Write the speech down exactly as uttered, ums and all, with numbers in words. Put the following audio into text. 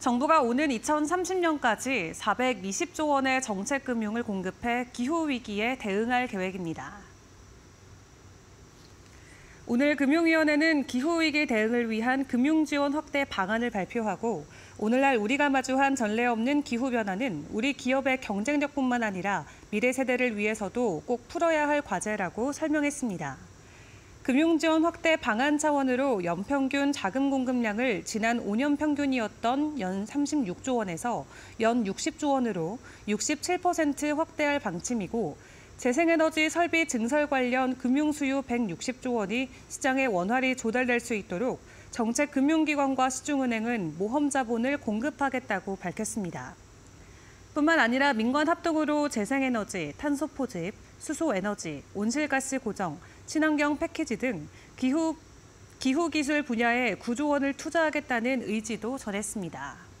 정부가 오는 이천삼십 년까지 사백이십조 원의 정책 금융을 공급해 기후위기에 대응할 계획입니다. 오늘 금융위원회는 기후위기 대응을 위한 금융지원 확대 방안을 발표하고 오늘날 우리가 마주한 전례 없는 기후변화는 우리 기업의 경쟁력뿐만 아니라 미래 세대를 위해서도 꼭 풀어야 할 과제라고 설명했습니다. 금융지원 확대 방안 차원으로 연평균 자금 공급량을 지난 오 년 평균이었던 연 삼십육조 원에서 연 육십조 원으로 육십칠 퍼센트 확대할 방침이고 재생에너지 설비 증설 관련 금융수요 백육십조 원이 시장에 원활히 조달될 수 있도록 정책금융기관과 시중은행은 모험 자본을 공급하겠다고 밝혔습니다. 뿐만 아니라 민관 합동으로 재생에너지, 탄소 포집, 수소에너지, 온실가스 고정, 친환경 패키지 등 기후, 기후기술 분야에 구조 원을 투자하겠다는 의지도 전했습니다.